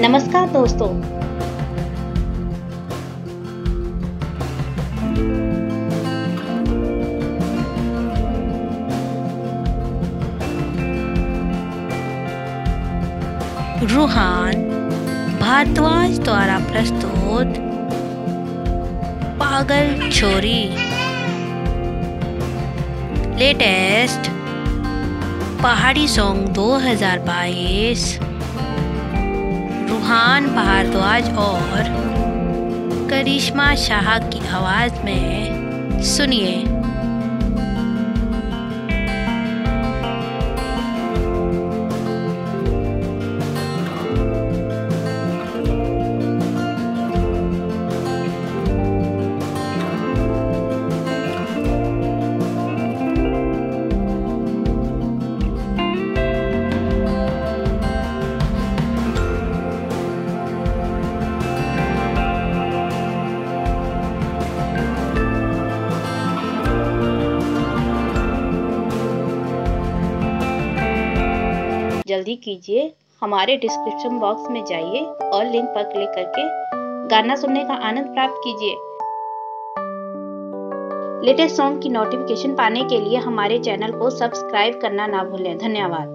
नमस्कार दोस्तों। रूहान भारद्वाज द्वारा प्रस्तुत पागल छोरी लेटेस्ट पहाड़ी सॉन्ग 2022 रूहान भारद्वाज और करिश्मा शाह की आवाज में सुनिए। जल्दी कीजिए, हमारे डिस्क्रिप्शन बॉक्स में जाइए और लिंक पर क्लिक करके गाना सुनने का आनंद प्राप्त कीजिए। लेटेस्ट सॉन्ग की नोटिफिकेशन पाने के लिए हमारे चैनल को सब्सक्राइब करना ना भूलें। धन्यवाद।